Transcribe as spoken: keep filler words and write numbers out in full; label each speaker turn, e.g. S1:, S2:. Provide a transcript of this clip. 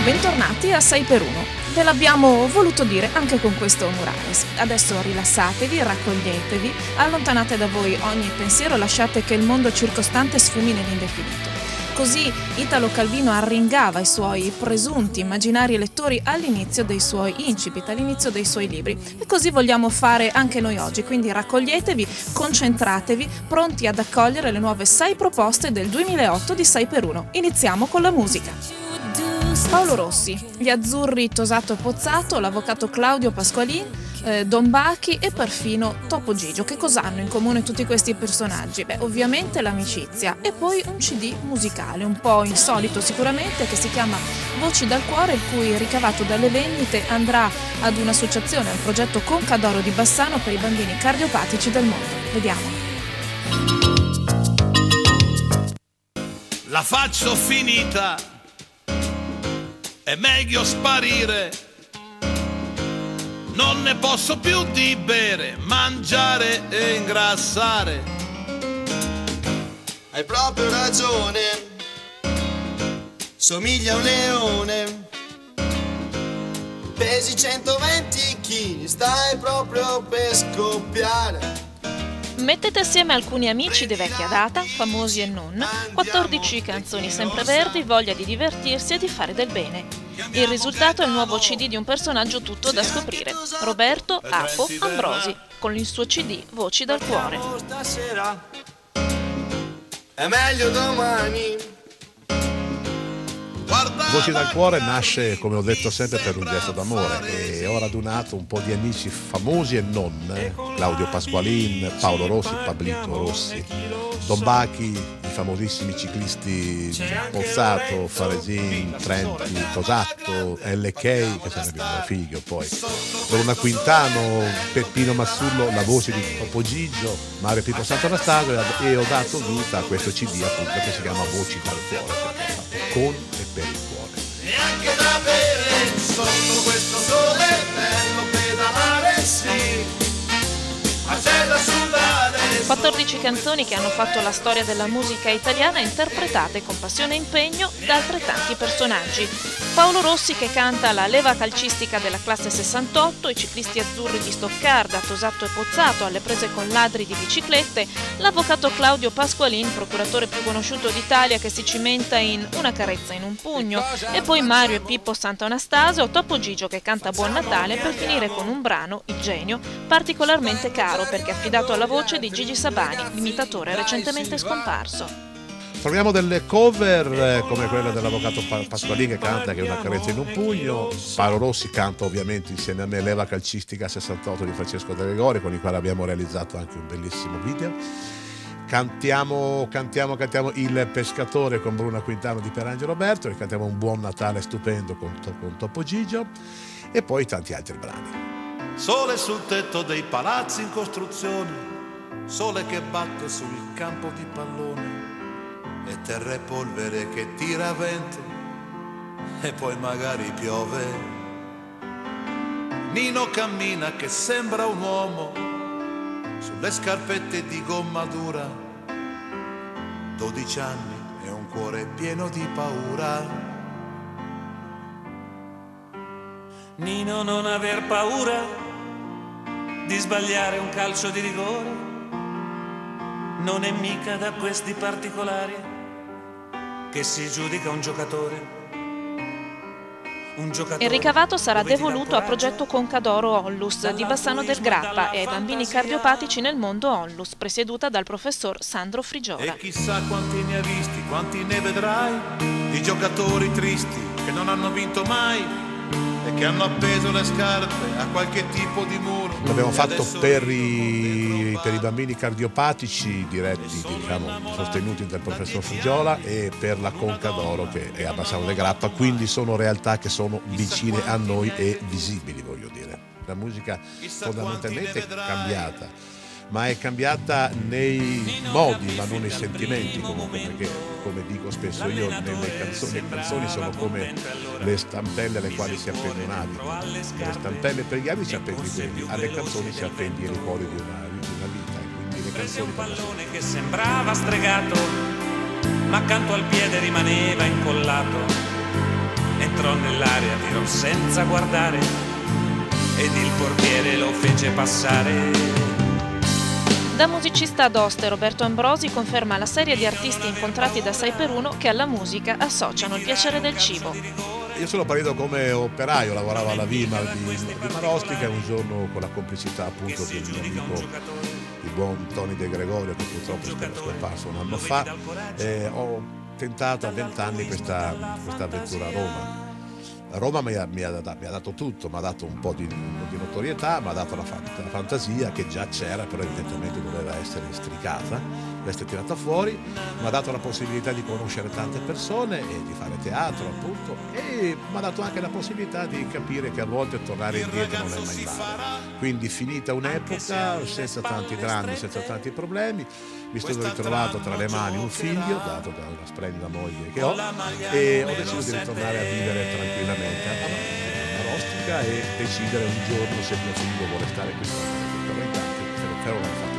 S1: Bentornati a sei per uno. Ve l'abbiamo voluto dire anche con questo Murales. Adesso rilassatevi, raccoglietevi, allontanate da voi ogni pensiero, lasciate che il mondo circostante sfumi nell'indefinito. Così Italo Calvino arringava i suoi presunti immaginari lettori all'inizio dei suoi incipit, all'inizio dei suoi libri. E così vogliamo fare anche noi oggi, quindi raccoglietevi, concentratevi, pronti ad accogliere le nuove sei proposte del duemilaotto di sei per uno. Iniziamo con la musica. Paolo Rossi, gli azzurri Tosato e Pozzato, l'avvocato Claudio Pasqualin, eh, Don Bachi e perfino Topo Gigio. Che cosa hanno in comune tutti questi personaggi? Beh, ovviamente l'amicizia e poi un C D musicale, un po' insolito sicuramente, che si chiama Voci dal Cuore, il cui ricavato dalle vendite andrà ad un'associazione, al progetto Concadoro di Bassano per i bambini cardiopatici del mondo. Vediamo.
S2: La faccio finita, è meglio sparire, non ne posso più di bere, mangiare e ingrassare.
S3: Hai proprio ragione, somiglia a un leone, pesi centoventi chili, stai proprio per scoppiare.
S1: Mettete assieme alcuni amici di vecchia data, famosi e non, quattordici canzoni sempreverdi, voglia di divertirsi e di fare del bene. Il risultato è il nuovo C D di un personaggio tutto da scoprire, Roberto Apo Ambrosi, con il suo C D Voci dal Cuore.
S3: È meglio domani.
S4: Voci dal Cuore nasce, come ho detto sempre, per un gesto d'amore e ho radunato un po' di amici famosi e non, Claudio Pasqualin, Paolo Rossi, Pablito Rossi, Don Bachi, i famosissimi ciclisti Pozzato, Faresin, Trenti, Tosato, L K, che sarebbe un mio figlio, poi Bruna Quintano, Peppino Massullo, la voce di Topo Gigio, Mario Pippo Sant'Anastasio, e ho dato vita a questo C D appunto che si chiama Voci dal Cuore, con e per il cuore.
S2: E anche da bere sotto questo sole bello, pedalare sì, ma c'è da sudare.
S1: quattordici canzoni che hanno fatto la storia della musica italiana, interpretate con passione e impegno da altrettanti personaggi. Paolo Rossi che canta la leva calcistica della classe sessantotto, i ciclisti azzurri di Stoccarda, Tosato e Pozzato alle prese con ladri di biciclette, l'avvocato Claudio Pasqualin, procuratore più conosciuto d'Italia, che si cimenta in Una carezza in un pugno, e poi Mario e Pippo Sant'Anastasio, Topo Gigio che canta Buon Natale, per finire con un brano, Il Genio, particolarmente caro perché affidato alla voce di Gigi Sabani, l'imitatore recentemente scomparso.
S4: Troviamo delle cover eh, come quella dell'avvocato pa- Pasqualin che canta Che è una carezza in un pugno, Paolo Rossi canta ovviamente insieme a me Leva calcistica sessantotto di Francesco De Gregori, con il quale abbiamo realizzato anche un bellissimo video. Cantiamo, cantiamo, cantiamo Il pescatore con Bruna Quintano di Pierangelo Roberto, e cantiamo Un buon Natale stupendo con, con Topo Gigio, e poi tanti altri brani.
S2: Sole sul tetto dei palazzi in costruzione, sole che batte sul campo di pallone, e terra e polvere che tira vento, e poi magari piove. Nino cammina che sembra un uomo sulle scarpette di gomma dura, dodici anni e un cuore pieno di paura.
S5: Nino, non aver paura di sbagliare un calcio di rigore, non è mica da questi particolari che si giudica un giocatore. Un giocatore.
S1: Il ricavato sarà devoluto a progetto Concadoro Onlus di Bassano del Grappa e ai bambini cardiopatici nel mondo Onlus, presieduta dal professor Sandro Frigiola.
S2: E chissà quanti ne ha visti, quanti ne vedrai, di giocatori tristi che non hanno vinto mai e che hanno appeso le scarpe a qualche tipo di muro.
S4: L'abbiamo fatto per i, per i bambini cardiopatici diretti, diciamo, sostenuti dal professor Frigiola, e per la Concadoro che è a Bassano del Grappa, quindi sono realtà che sono vicine a noi e visibili, voglio dire. La musica fondamentalmente è cambiata, ma è cambiata nei modi ma non nei sentimenti, comunque, perché come dico spesso io, nelle canzoni, le canzoni sono come le stampelle alle quali si appendono un abito. Le stampelle per gli abiti si appendi quelli, alle canzoni si appendi i ricordi di una, di una vita, e quindi le canzoni
S5: un pallone che sembrava stregato, ma accanto al piede rimaneva incollato. entrò nell'aria, tirò senza guardare ed il portiere lo fece passare.
S1: Da musicista ad oste, Roberto Ambrosi conferma la serie di artisti incontrati da sei per uno che alla musica associano il piacere del cibo.
S4: Io sono partito come operaio, lavoravo alla Vimar di, di Marostica, e un giorno con la complicità appunto del mio amico, il buon Tony De Gregorio, che purtroppo è scomparso un anno fa, eh, ho tentato a vent'anni questa, questa avventura a Roma. Roma mi ha, mi, ha, mi ha dato tutto, mi ha dato un po' di, di notorietà, mi ha dato la, la fantasia che già c'era, però evidentemente doveva essere stricata, deve essere tirata fuori, mi ha dato la possibilità di conoscere tante persone e di fare teatro appunto, e mi ha dato anche la possibilità di capire che a volte tornare indietro non è mai male. Quindi finita un'epoca, senza tanti drammi, senza tanti problemi, mi sono ritrovato tra le mani un figlio, dato dalla splendida moglie che ho, e ho deciso di ritornare a vivere tranquillamente a Marostica e decidere un giorno se mio figlio vuole stare qui. Però intanto, però non ho fatto